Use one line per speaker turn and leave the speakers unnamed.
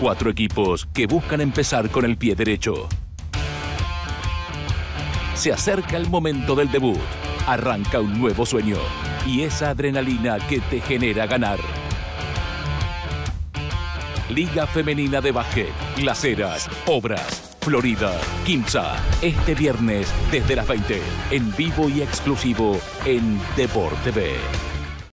4 equipos que buscan empezar con el pie derecho. Se acerca el momento del debut. Arranca un nuevo sueño y esa adrenalina que te genera ganar. Liga Femenina de Básquet, Las Heras, Obras, Florida, Quimsa. Este viernes desde las 20, en vivo y exclusivo en Deporte TV.